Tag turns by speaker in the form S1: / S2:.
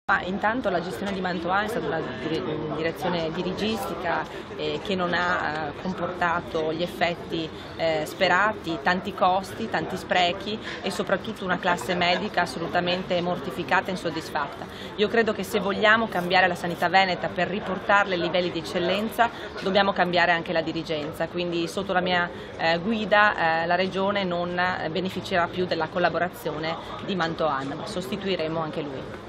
S1: Intanto la gestione di Mantoan è stata una direzione dirigistica che non ha comportato gli effetti sperati, tanti costi, tanti sprechi e soprattutto una classe medica assolutamente mortificata e insoddisfatta. Io credo che se vogliamo cambiare la sanità veneta per riportarla ai livelli di eccellenza dobbiamo cambiare anche la dirigenza, quindi sotto la mia guida la Regione non beneficerà più della collaborazione di Mantoan, ma sostituiremo anche lui.